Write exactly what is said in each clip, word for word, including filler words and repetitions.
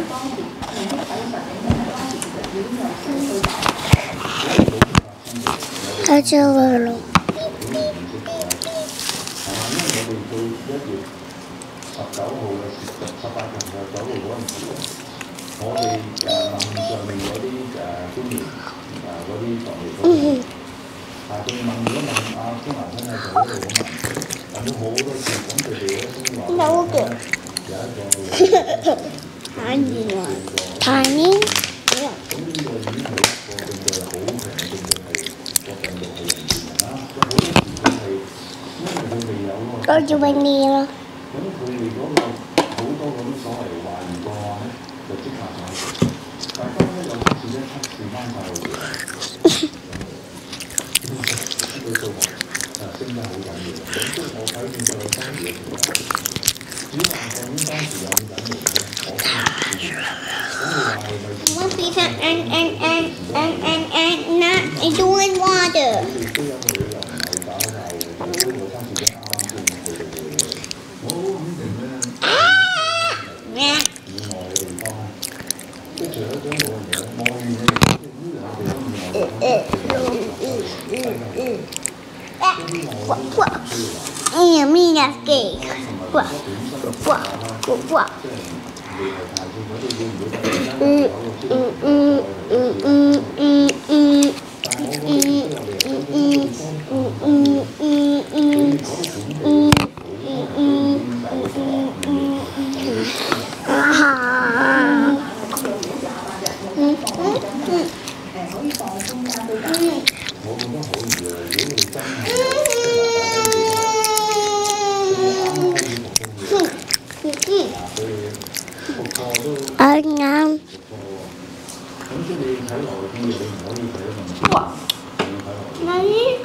開咗佢咯。十九號嘅十十八號嘅九號嗰陣時，我哋誒問上面嗰啲誒官員誒嗰啲防疫嗰啲，啊仲問咗問阿鍾南生喺度嗰度咁問，問咗好多次，咁佢哋咧先話有一個太熱啦，太熱。咁呢個已經係個證據係好強嘅證據係個病毒係人傳人啦，咁好多時佢係因為佢未有嗰個。我要永遠咯。咁佢哋嗰個好多嗰啲所謂懷疑個案咧，就即刻上去。但係當咧有測試咧，測試翻晒佢哋，呢個數學誒升得好緊要。咁即係我睇見佢當時嘅時候，主要係當當時有隱瞞嘅，我真係唔知。咁你話係咪？One piece and and and and and and not doing water。佢哋都有佢哋又唔係搞晒嘅，都有測試得啱啱先去到嘅。我好肯定咧，以外嘅地方，即係除咗將老人院外面嘅地方，呢兩個地方以外嘅哎呀，咩呀？嘅，哇哇哇！嗯嗯嗯嗯嗯嗯嗯。啱啱。哇！你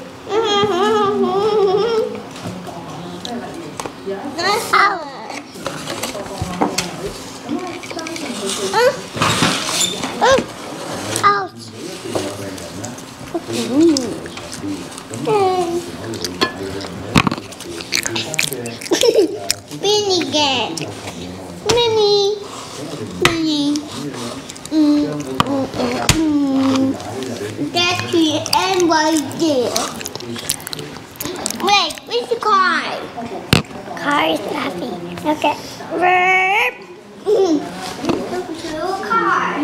Mini game, mini, mini, mm, mm, mm. That's the end right there. Wait, where's the car? Car is nothing. Okay. Verb. Car.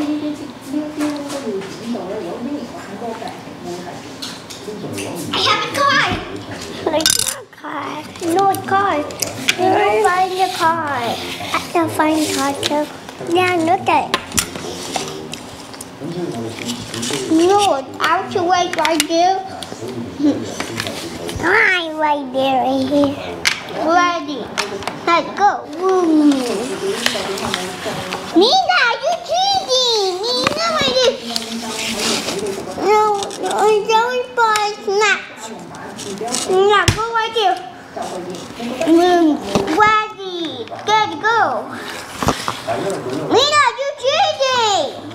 I have a car. Like car. No car. I find the car. I can find the car too. Yeah, look at it. No, I'll to wait right there. I'm right there, right here. Ready. Let's go. Boom. Nina, you cheating. Nina, my dear. No, no, don't buy snacks. Nina, go right there. Mm, ready. Good, go. Nina, you cheating.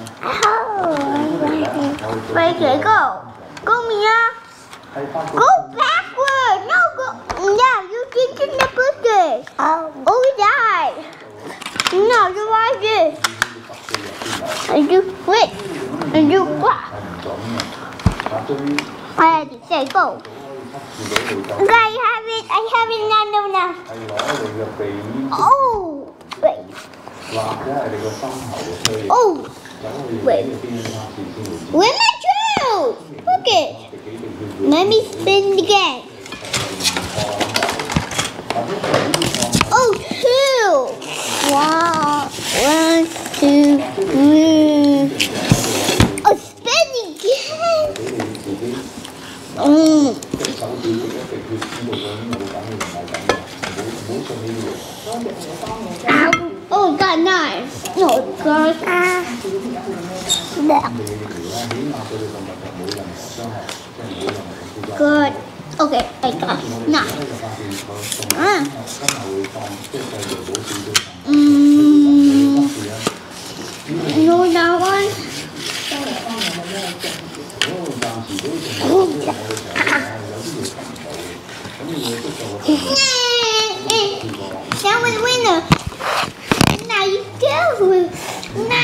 Oh, right here, go. Go, Mia. Go backward. No, go. Yeah, you did in the bushes. Oh, over there. No, you're right here. And you quit. And you block. Ready, say, go. Okay, I have it. I have it now, now, now. Oh, wait. Oh, wait. Where's my shoe? Look it. Let me spin again. Oh, two. Wow. One, two, three. Oh, spin again. Mm. Ow. Oh, got nine. No, God. Ah. Good. Okay, I got nine. Ah. Mm. No, that one. That was winner. Now you go. Now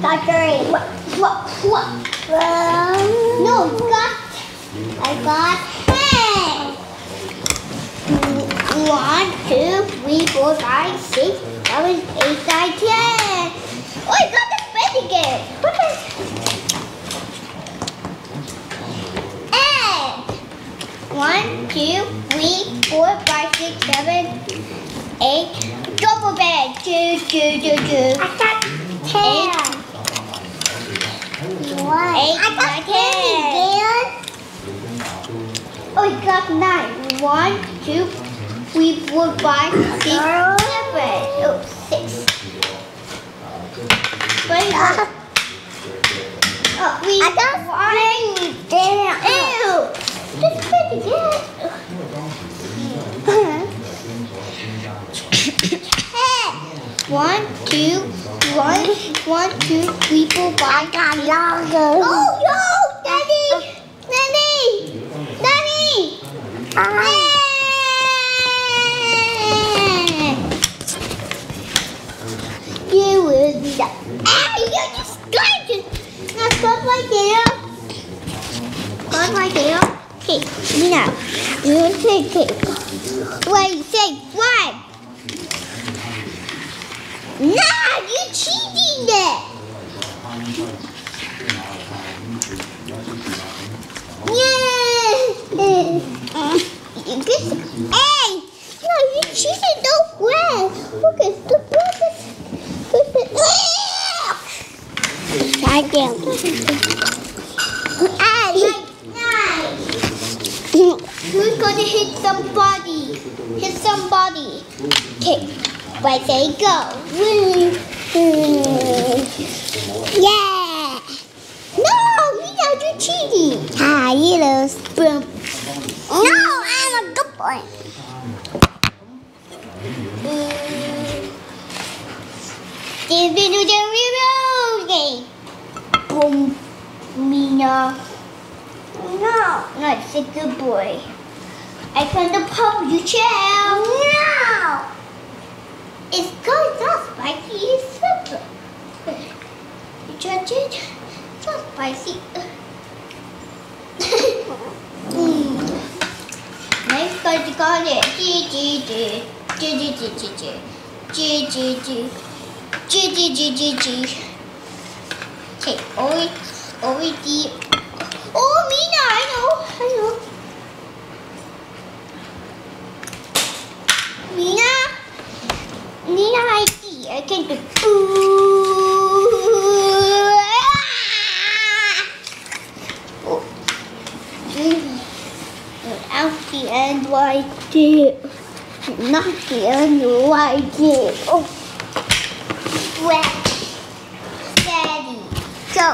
got three. What? What? What? Um, no, you got. I got ten. One, two, three, four, five, six, seven, eight, nine, ten. Oh, I got the bed again. What is? And one, two, three, four, five, six, seven, eight. Double bed. Two, two, two, two. I got ten. One. Eight, I got ten. Oh, you got nine. One, two, three, four, five, six, seven. Oh, six. Wait, oh, we I got one. Ew. That's pretty good. One, two, one, one, two, three, four, five. I got longer. Oh, yo, Daddy, Daddy, Daddy. Uh, you will be that. Ah, you just got it. Now stop right there. Stop right there. Okay, now you take it. Wait, say one. Nah, you cheating there. Yeah. Hey, no, you cheated no way. Look at the brothers. Try again. Who's gonna hit somebody? Hit somebody. Okay. But they go. Yeah. No, we know you're cheating. Ah, you lose. Boom. No, I'm a good boy. This video is reloading. Boom, Mina. No, not a good boy. I found the pop you shell. No. It's going so spicy, it's super. You judge it? So spicy. mm. Next card you got it. G G G. G G G G G. G G G. G G G G G. Okay, always, always deep. Oh, Mina, I know, I know. Mina? Nina, I see. I can do. Oh. Out the end, right there. Not the end, right there. Oh. Wet. Steady. Go.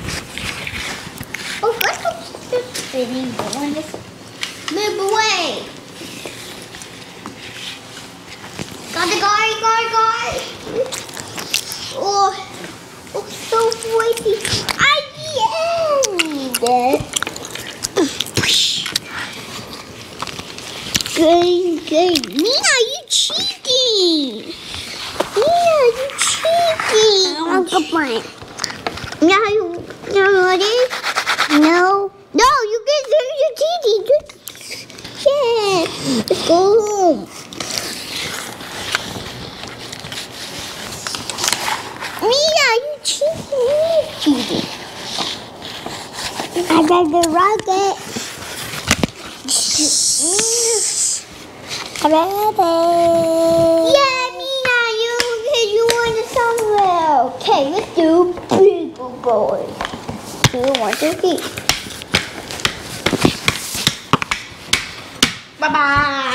Oh, let's go to the spinning one. Move away. Got the guy, guy, guy. Oh, oh, so sweaty. I need it. Good, good. Mina, you cheating. Mina, you cheating. I'm good boy. Now you, you ready? No. No, you guys are you cheating. Yeah. Let's go home. Mina, you cheating. Cheating. I got the rocket. Ready? Yeah, Mina, you you want to somewhere. Okay, let's do big boy. Two, one, two, three. Bye bye.